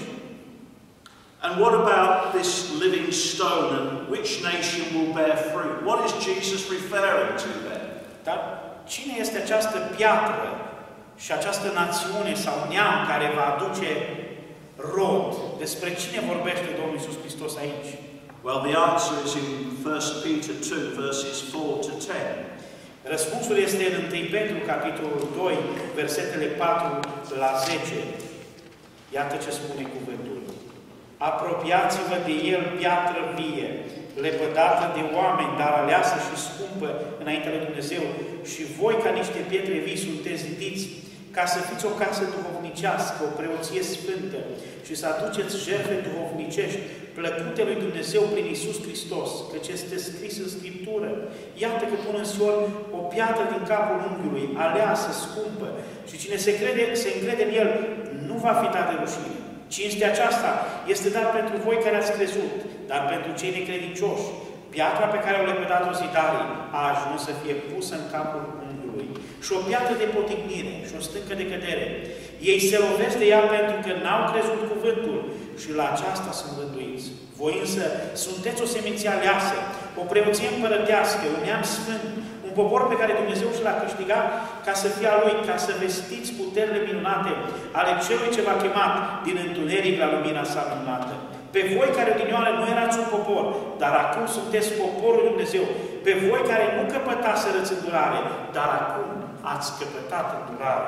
And what about this living stone and which nation will bear fruit? What is Jesus referring to there? Dar cine este această piatră și această națiune sau neam care va aduce rod? Despre cine vorbește Domnul Iisus Hristos aici? Well, the answer is in First Peter two, verses four to ten. Răspunsul este în întâi Petru, capitolul doi, versetele patru la zece. Iată ce spune cuvântul. Apropiați-vă de el, piatră vie, lepădată de oameni, dar aleasă și scumpă înaintea lui Dumnezeu, și voi, ca niște pietre vii, sunteți zidiți ca să fiți o casă duhovnicească, o preoție sfântă, și să aduceți jertfe duhovnicești, plăcute lui Dumnezeu prin Iisus Hristos, căci este scris în Scriptură. Iată că pun în Sion o piatră din capul unghiului, aleasă, scumpă, și cine se, crede, se încrede în el nu va fi dat de rușine. Cinstea aceasta este dat pentru voi care ați crezut, dar pentru cei necredincioși. Piatra pe care o lepădat-o zidarii a ajuns să fie pusă în capul unghiului, și o piatră de potignire și o stâncă de cădere. Ei se lovesc de ea pentru că n-au crezut cuvântul și la aceasta sunt rânduiți. Voi însă sunteți o seminție aleasă, o preoție împărătească, un neam sfânt, un popor pe care Dumnezeu și l-a câștigat ca să fie a Lui, ca să vestiți puterile minunate ale Celui ce v-a chemat din întuneric la lumina sa minunată. Pe voi care odinioară nu erați un popor, dar acum sunteți poporul lui Dumnezeu. Pe voi care nu căpătaserăți îndurare, dar acum ați căpătat îndurare.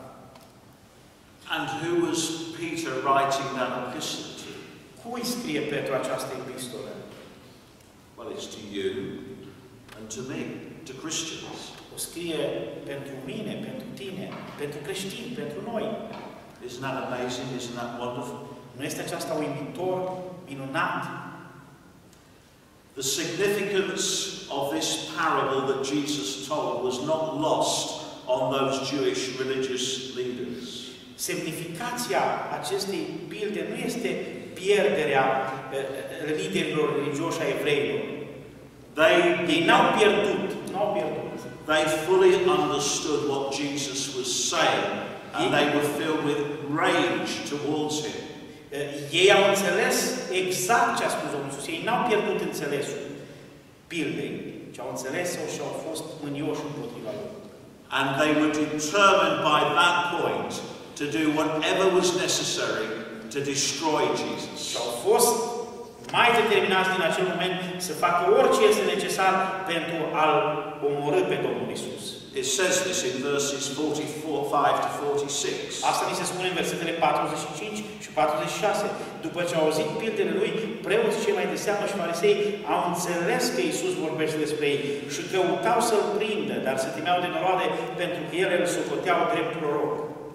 And who was Peter writing that epistle to? Cui scrie Petru această epistolă? Well, it's to you and to me, to Christians. O scrie pentru mine, pentru tine, pentru creștini, pentru noi. Isn't that amazing? Isn't that wonderful? Nu este aceasta uimitor, minunat? The significance of this parable that Jesus told was not lost on those Jewish religious leaders. Semnificația acestei pilde nu este pierderea liderilor religioși a evreilor. They, Ei n-au pierdut, n-au pierdut. They fully understood what Jesus was saying, and they were filled with rage towards him. Ei au înțeles exact ce a spus Domnul Iisus. Ei n-au pierdut înțelesul pildei, ci au înțeles-o și au fost mânioși împotriva lui. And they were determined by that point to do whatever was necessary to destroy Jesus. Și au fost mai determinați din acel moment să facă orice este necesar pentru a-L omorî pe Domnul Iisus. It says this in verses forty-five to forty-six. Asta ni se spune în versetele patruzeci și cinci și patruzeci și șase. După ce au auzit pildele lui, preoții cei mai de seamă și farisei au înțeles că Iisus vorbește despre ei și căutau să-L prindă, dar se temeau de noroade pentru că ele îl socoteau drept proroc.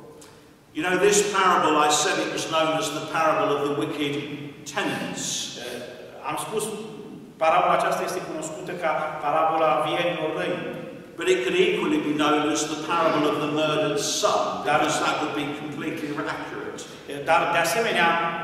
You know, this parable, I said it was known as the parable of the wicked tenants. Am spus, parabola aceasta este cunoscută ca parabola vierilor răi. But it could equally be known as the parable of the murdered son, because that would be completely accurate. Dar, de asemenea,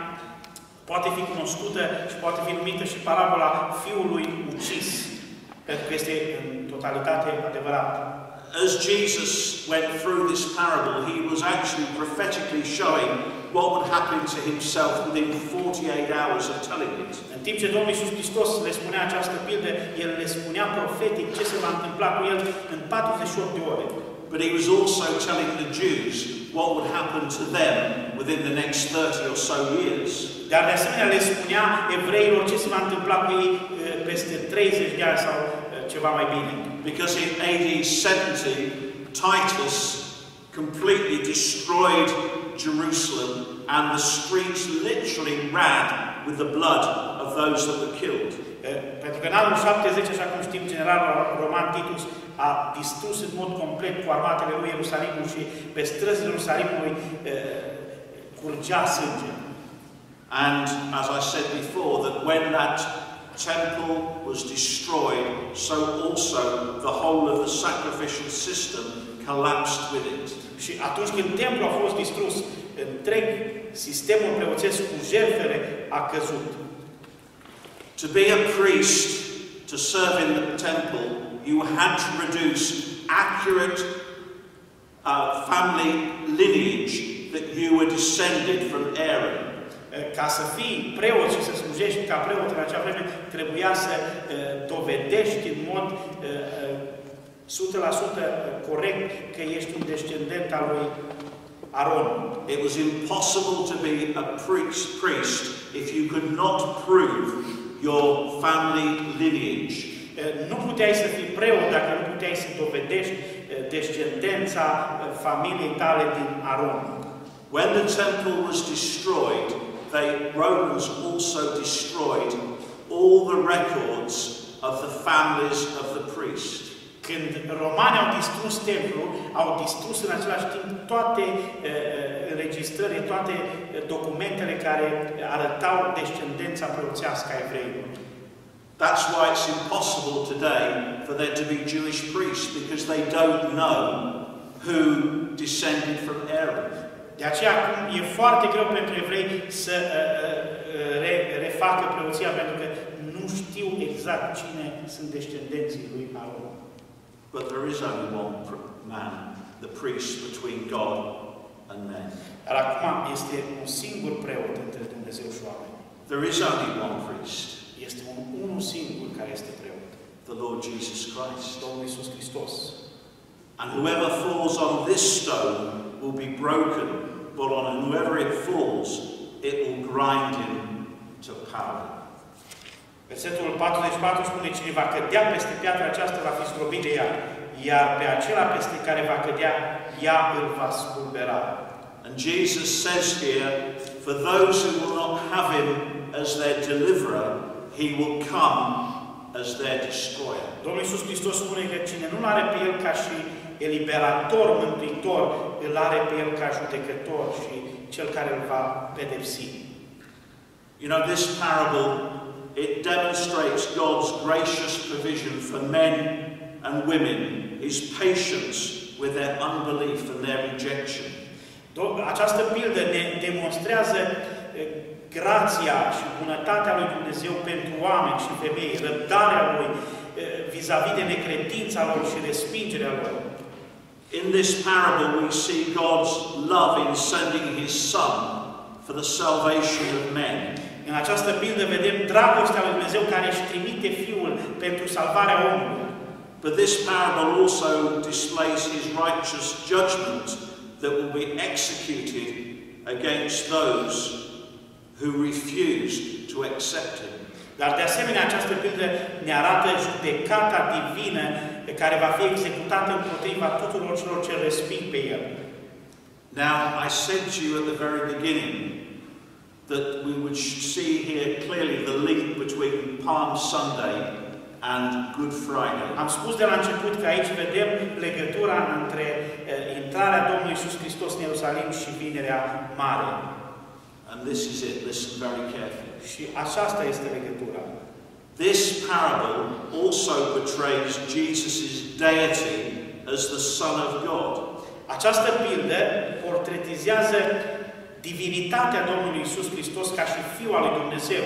poate fi cunoscută și poate fi numită și parabola fiului ucis, pentru că este în totalitate adevărat. As Jesus went through this parable, he was actually prophetically showing what would happen to himself within forty-eight hours of telling it. În timp ce Domnul Iisus Hristos le spunea această pildă, El le spunea profetic ce se va întâmpla cu El în patruzeci și opt de ore. But he was also telling the Jews what would happen to them within the next thirty or so years. Dar de asemenea le spunea evreilor ce se va întâmpla cu ei peste treizeci de ani sau ceva mai bine. Because in A D seventy, Titus completely destroyed Jerusalem, and the streets literally ran with the blood of those that were killed. Pentru că în anul șaptezeci, așa cum știm, generalul roman Titus a distrus în mod complet cu armatele lui Ierusalimul și pe străzile Ierusalimului curgea sânge. And as I said before, that when that temple was destroyed, so also the whole of the sacrificial system collapsed with it. Și atunci când templul a fost distrus, întreg sistemul preoțesc cu jertfele a căzut. To be a priest, to serve in the temple, you had to produce accurate uh, family lineage that you were descended from Aaron. Ca să fii preot și să slujești ca preot în acea vreme, trebuia să uh, dovedești în mod uh, o sută la sută corect că ești un descendent al lui Aron. It was impossible to be a priest, priest if you could not prove your family lineage. nu puteai să fii preot dacă nu puteai să dovedești descendența familiei tale din Aron. When the temple was destroyed, the Romans also destroyed all the records of the families of the priest. Când romanii au distrus templul, au distrus în același timp toate înregistrările, toate documentele care arătau descendența preoțească a evreilor. That's why it's impossible today for there to be Jewish priests, because they don't know who descended from Aaron. De aceea acum e foarte greu pentru evrei să re, refacă preoția, pentru că nu știu exact cine sunt descendenții lui Aron. But there is only one man, the priest between God and men. Dar acum este un singur preot între Dumnezeu și oameni. There is only one priest. Este un, unul singur care este preot. The Lord Jesus Christ. Domnul Iisus Hristos. And whoever falls on this stone will be broken, but on whoever it falls, it will grind him to powder. Versetul patruzeci și patru spune: cine va cădea peste piatra aceasta va fi zdrobit de ea, iar pe acela peste care va cădea, ea îl va spulbera. And Jesus says here, for those who will not have him as their deliverer, he will come as their destroyer. Domnul Iisus Hristos spune că cine nu are pe el ca și eliberator, mântuitor, îl are pe el ca judecător și cel care îl va pedepsi. You know, this parable, it demonstrates God's gracious provision for men and women, his patience with their unbelief and their rejection. Această pildă ne demonstrează grația și bunătatea lui Dumnezeu pentru oameni și femei, răbdarea lui vis-a-vis de necredința lor și respingerea lor. In this parable we see God's love in sending his Son for the salvation of men. În această pildă vedem dragostea lui Dumnezeu care își trimite Fiul pentru salvarea omului. But this parable also displays his righteous judgment that will be executed against those who refused to accept him. Dar de asemenea această pildă ne arată judecata divină care va fi executată împotriva tuturor celor ce resping pe el. Now, I said to you at the very beginning that we would see here clearly the link between Palm Sunday and Good Friday. Am spus de la început că aici vedem legătura între uh, intrarea Domnului Iisus Hristos în Ierusalim și Vinerea Mare. And this is it. Listen very carefully. Și aceasta este legătura. This parable also portrays Jesus' deity as the Son of God. Această pildă portretizează divinitatea Domnului Iisus Hristos ca și Fiul al lui Dumnezeu.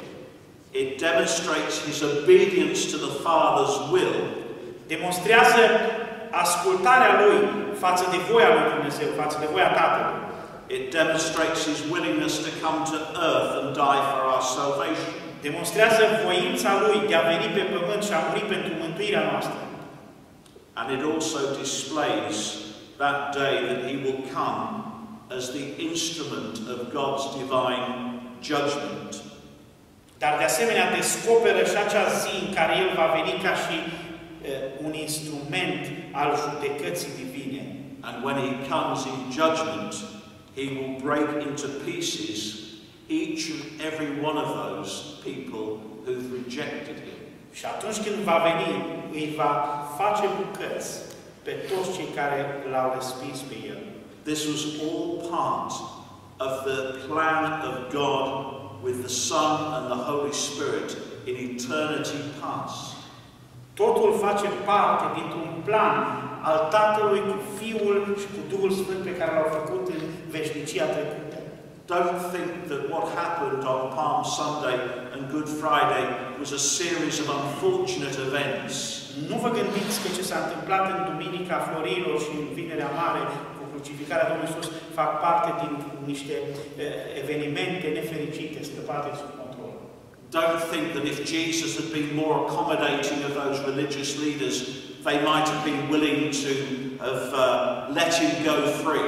It demonstrates his obedience to the Father's will. Demonstrează ascultarea lui față de voia lui Dumnezeu, față de voia Tatălui. It demonstrates his willingness to come to earth and die for our salvation. Demonstrează voința lui de a veni pe pământ și a muri pentru mântuirea noastră. And it also displays that day that he will come as the instrument of God's divine judgment. Dar de asemenea descoperă și acea zi în care el va veni ca și uh, un instrument al judecății divine. And when he comes in judgment, he will break into pieces each and every one of those people who've rejected him. Și atunci când va veni, îi va face bucăți pe toți cei care l-au respins pe el. This was all part of the plan of God with the Son and the Holy Spirit in eternity past. Totul face parte dintr-un plan al Tatălui cu Fiul și cu Duhul Sfânt pe care l-au făcut în veșnicia trecută. Don't think that what happened on Palm Sunday and Good Friday was a series of unfortunate events. Nu vă gândiți că ce s-a întâmplat în Duminica Florilor și în Vinerea Mare cu crucificarea Domnului Iisus fac parte din niște uh, evenimente nefericite, scăpate sub control. Don't think that if Jesus had been more accommodating of those religious leaders, they might have been willing to have uh, let him go free.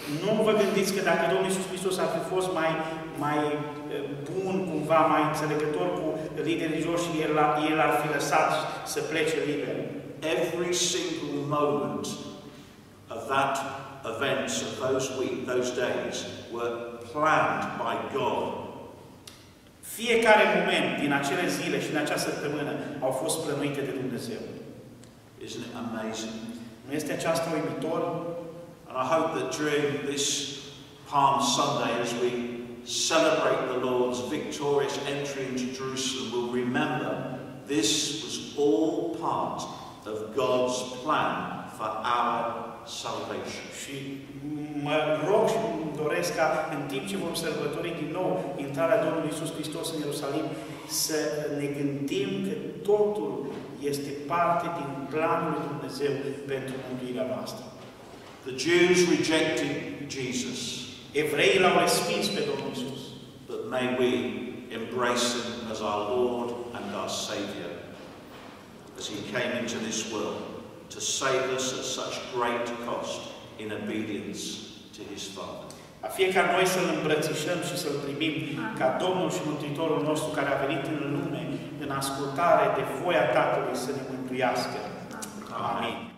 Nu vă gândiți că dacă Domnul Iisus Hristos ar fi fost mai, mai bun, cumva, mai înțelegător cu liderii religioși și el, el ar fi lăsat să plece liber. Every single moment of that event, of those week, those days, were planned by God. Fiecare moment din acele zile și în acea săptămână au fost plănuite de Dumnezeu. Isn't it amazing? Nu este aceasta uimitor? And I hope that during this Palm Sunday, as we celebrate the Lord's victorious entry into Jerusalem, we'll remember this was all part of God's plan for our salvation. Și mă rog și îmi doresc ca în timp ce vom sărbători din nou intrarea Domnului Iisus Hristos în Ierusalim, să ne gândim că totul este parte din planul lui Dumnezeu pentru mântuirea noastră. The Jews rejected Jesus. Evreii l-au respins pe Domnul Iisus. But may we embrace him as our Lord and our Saviour, as he came into this world to save us at such great cost in obedience to his Father. A fiecare noi să-L îmbrățișăm și să-L primim ca Domnul și Mântuitorul nostru care a venit în lume în ascultare de voia Tatălui să ne mântuiască. Amin.